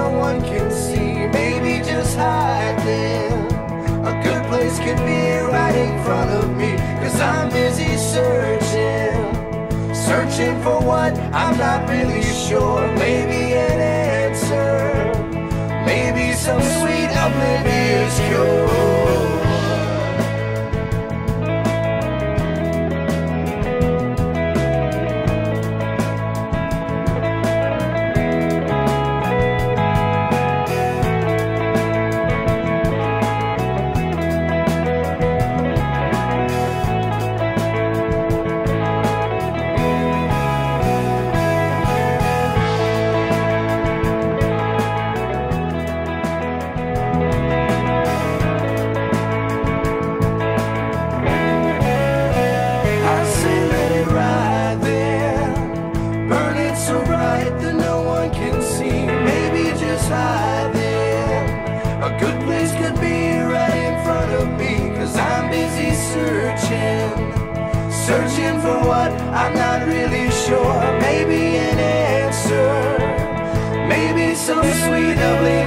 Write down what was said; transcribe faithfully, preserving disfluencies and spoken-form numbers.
no one can see. Maybe just hide there. A good place could be right in front of me, 'cause I'm busy searching, searching for what I'm not really sure. Maybe an answer, maybe some sweet oblivious cure. A good place could be right in front of me, 'cause I'm busy searching, searching for what I'm not really sure. Maybe an answer, maybe some sweet oblivion.